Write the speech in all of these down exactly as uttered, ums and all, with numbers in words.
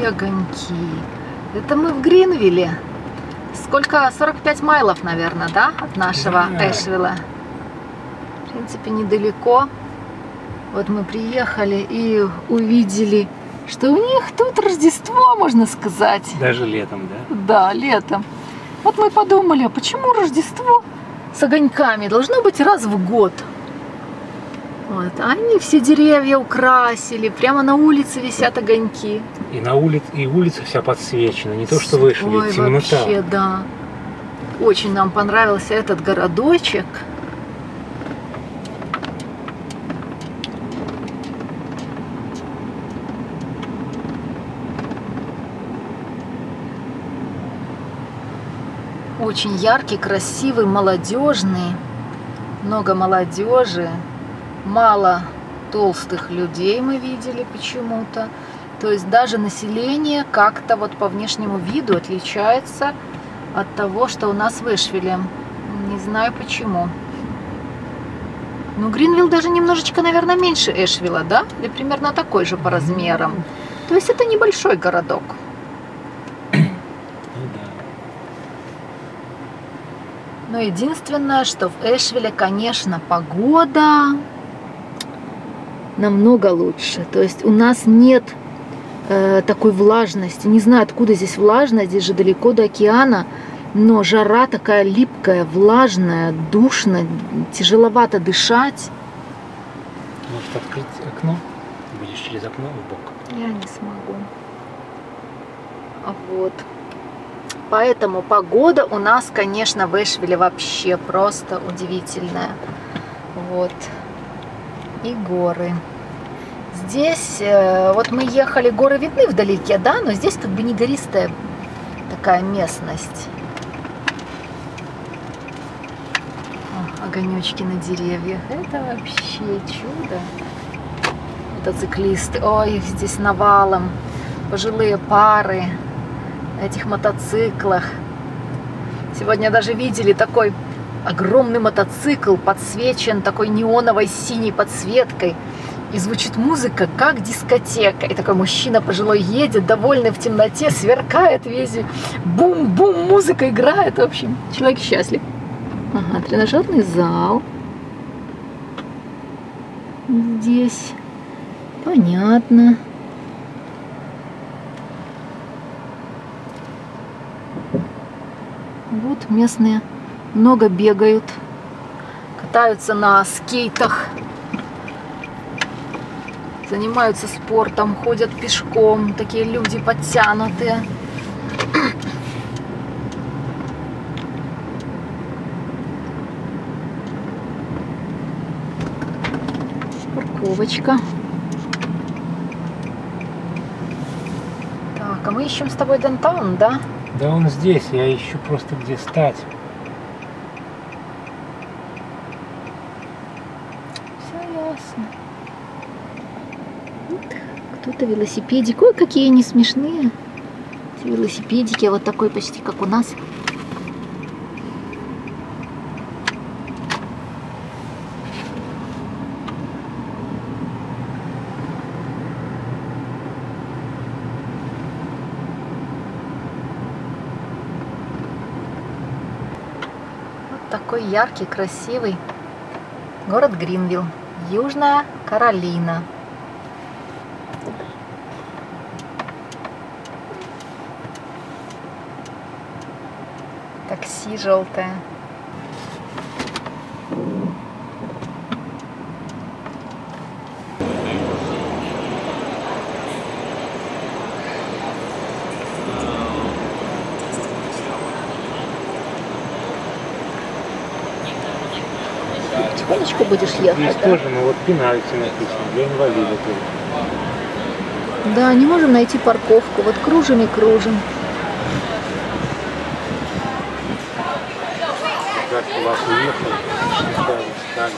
Какие огоньки. Это мы в Гринвилле. Сколько? сорок пять майлов, наверное, да? От нашего да. Эшвилла. В принципе, недалеко. Вот мы приехали и увидели, что у них тут Рождество, можно сказать. Даже летом, да? Да, летом. Вот мы подумали, а почему Рождество с огоньками должно быть раз в год? Вот. Они все деревья украсили, прямо на улице висят огоньки. И на улице, и улица вся подсвечена, не то что вышли, Ой, темнота. Вообще, да. Очень нам понравился этот городочек. Очень яркий, красивый, молодежный. Много молодежи. Мало толстых людей мы видели почему-то. То есть даже население как-то вот по внешнему виду отличается от того, что у нас в Эшвилле. Не знаю почему. Ну, Гринвилл даже немножечко, наверное, меньше Эшвилла, да? Или примерно такой же по размерам. То есть это небольшой городок. Но единственное, что в Эшвилле, конечно, погода намного лучше. То есть у нас нет э, такой влажности. Не знаю, откуда здесь влажность. Здесь же далеко до океана. Но жара такая липкая, влажная, душно. Тяжеловато дышать. Может открыть окно? Будешь через окно в бок? Я не смогу. Вот. Поэтому погода у нас, конечно, в Эшвилле вообще просто удивительная. Вот. И горы. Здесь, э, вот мы ехали, горы видны вдалеке, да, но здесь как бы не гористая такая местность. О, огонечки на деревьях. Это вообще чудо. Мотоциклисты. Ой, их здесь навалом. Пожилые пары. Этих мотоциклах. Сегодня даже видели такой огромный мотоцикл, подсвечен такой неоновой синей подсветкой. И звучит музыка, как дискотека. И такой мужчина пожилой едет, довольный в темноте, сверкает весь. Бум-бум, музыка играет. В общем, человек счастлив. Ага, тренажерный зал. Здесь. Понятно. Вот местные много бегают, катаются на скейтах, занимаются спортом, ходят пешком, такие люди подтянутые. Парковочка. Так, а мы ищем с тобой даунтаун, да? Да он здесь, я ищу просто где стать. Все ясно. Вот кто-то велосипедик. Ой, какие они смешные. Эти велосипедики, вот такой почти как у нас. Такой яркий, красивый город Гринвилл, Южная Каролина. Такси желтое. Потихонечку будешь ехать, здесь да? тоже, ну вот пенальти написано, для инвалидов. Да, не можем найти парковку. Вот кружим и кружим. Как класс уехал, встали, встали.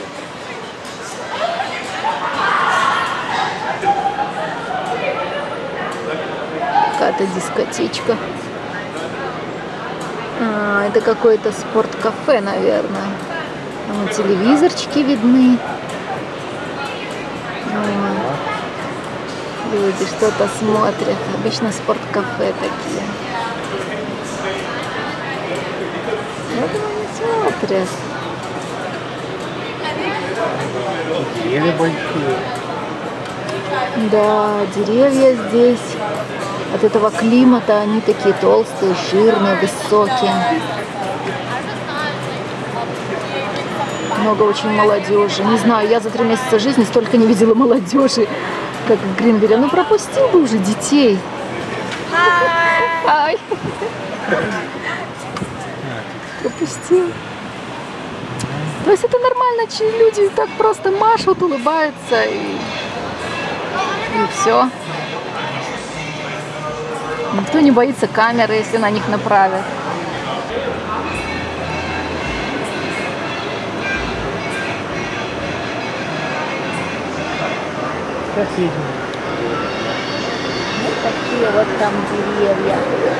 Какая-то дискотечка. А, это какое-то спорткафе, наверное. Там телевизорчики видны. Вот. Люди что-то смотрят. Обычно спорткафе такие. Я думаю, не смотрят. Деревья большие. Да, деревья здесь от этого климата, они такие толстые, жирные, высокие. Много очень молодежи. Не знаю, я за три месяца жизни столько не видела молодежи, как в Гринвилле. Ну пропустил бы уже детей. Ай. Пропустил. То есть это нормально, люди так просто машут, улыбаются и, и все. Никто не боится камеры, если на них направят. Соседи. Вот такие вот там деревья.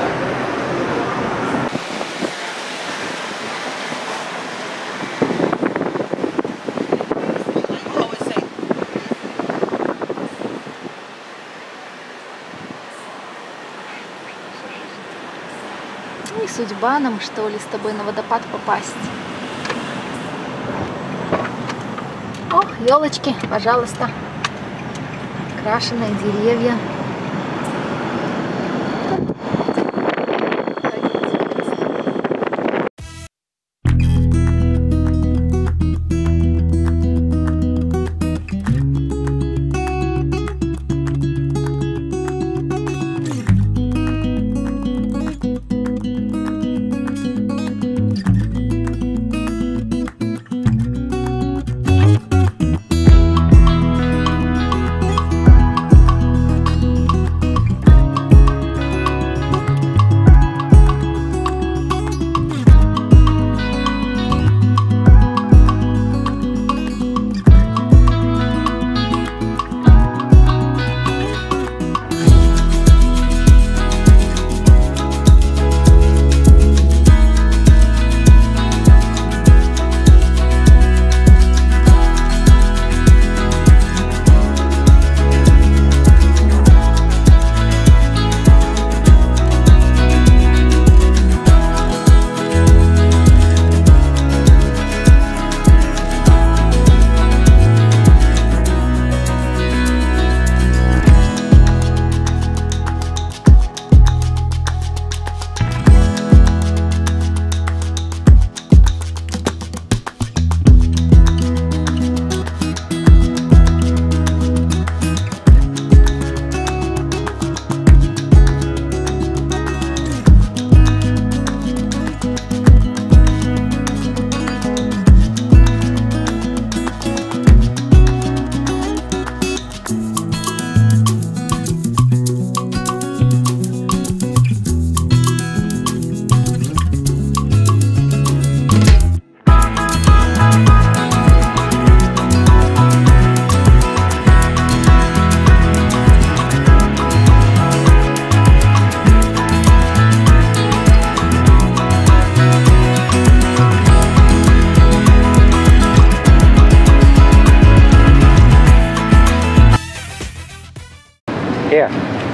Не судьба нам, что ли, с тобой на водопад попасть. Ох, елочки, пожалуйста. Крашеные деревья. Here.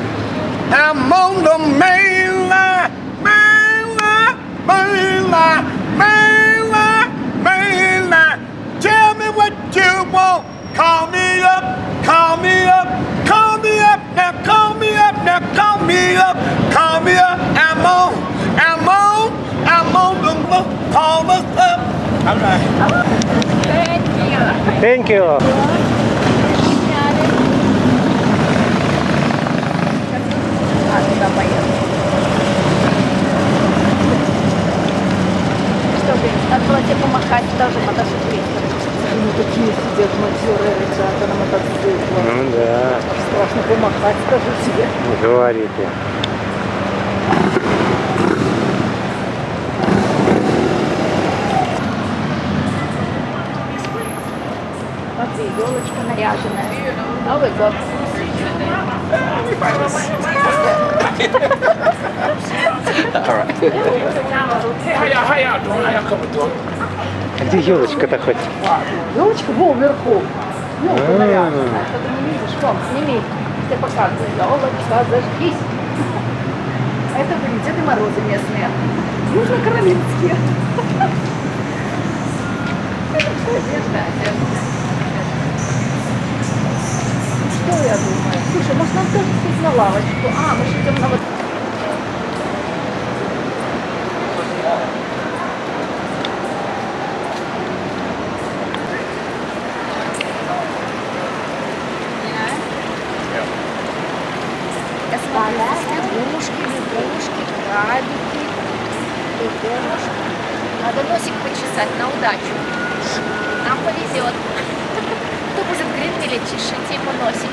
I'm on the main line, main line, main line, main line, main line. Tell me what you want. Call me up, call me up, call me up, now call me up, now call me up, call me up. I'm on, I'm on, I'm on the phone. Call us up. All right. Thank you. Thank you. Надо было тебе помахать, тоже мотоциклисты. Они такие сидят матерые ребята на мотоциклах. Ну да. Страшно помахать, скажу тебе. Говорите. Смотри, елочка наряженная. Новый год. А где елочка-то хоть? Елочка вон вверху. Елка наряженная. Что ты не видишь? Вон, сними. тебе показываю. Елочка, зажгись. Это были Деды Морозы местные. Южно-каролинские. Что я думаю? Слушай, может нам тоже сесть на лавочку? А, мы же идем на вот... Лягушки, лягушки, крабики, лягушки. Надо носик почесать на удачу. Нам повезет. Кто будет гринвиле, чешите ему носик.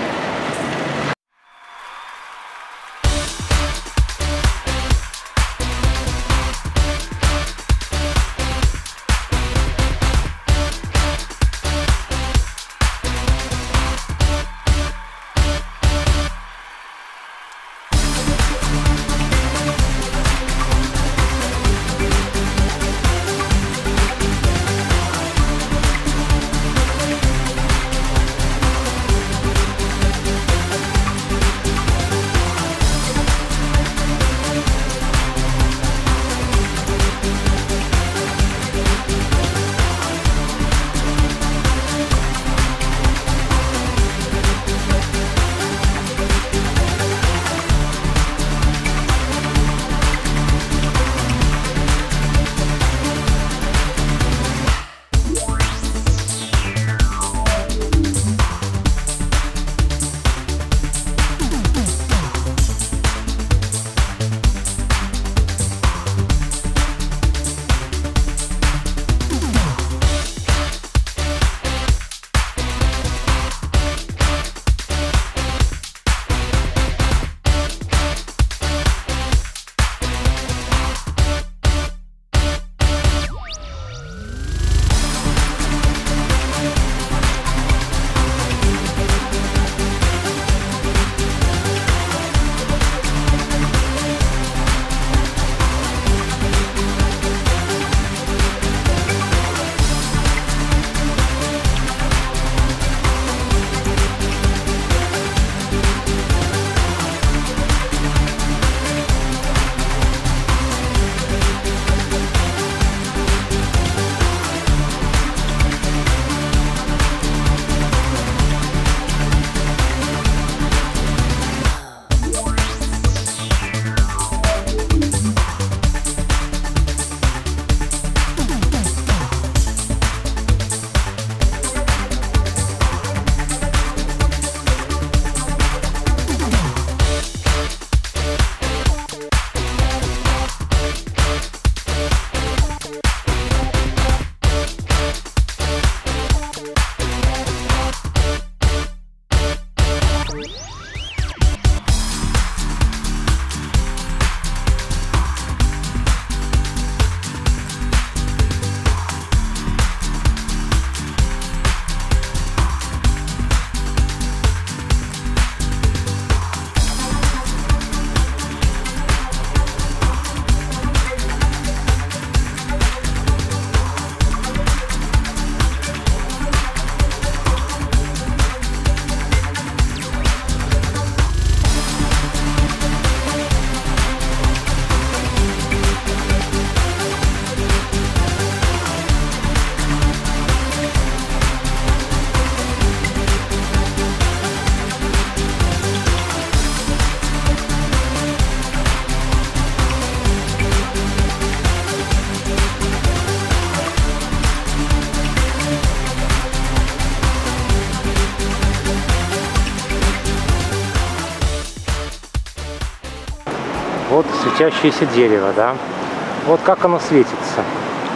Вот светящееся дерево, да? Вот как оно светится.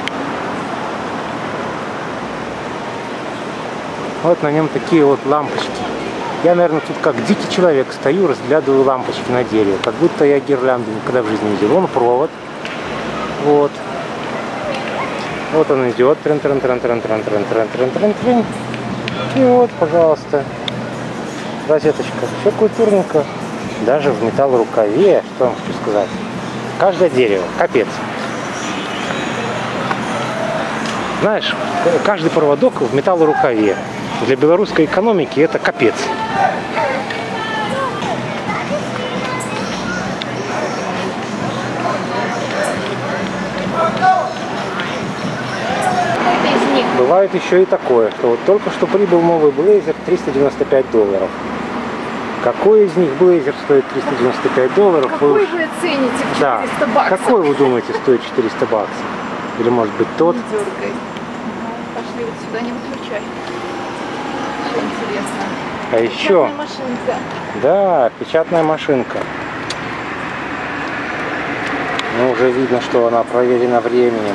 Вот на нем такие вот лампочки. Я, наверное, тут как дикий человек стою, разглядываю лампочки на дереве. Как будто я гирлянду никогда в жизни не видел. Вон провод. Вот. Вот он идет. Трен -трен -трен -трен -трен -трен -трен -трен -трен -трен. И вот, пожалуйста, розеточка. Все культурненько. Даже в металлорукаве, что вам хочу сказать. Каждое дерево. Капец. Знаешь, каждый проводок в металлорукаве. Для белорусской экономики это капец. Бывает еще и такое, что вот только что прибыл новый блейзер, триста девяносто пять долларов. Какой из них блейзер стоит триста девяносто пять долларов? Какой вы... вы оцените в Да. четыреста баксов? Какой вы думаете стоит четыреста баксов? Или может быть тот? Не дергай. Ну, пошли вот сюда, не выключай. Что интересно. А еще, Печатная машинка. да, печатная машинка. Ну, уже видно, что она проверена временем.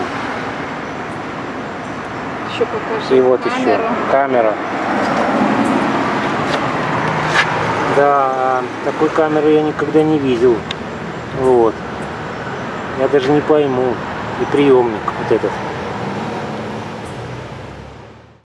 Еще покажи И вот камеру. еще камера. Да, такой камеры я никогда не видел. Вот. Я даже не пойму. И приемник вот этот.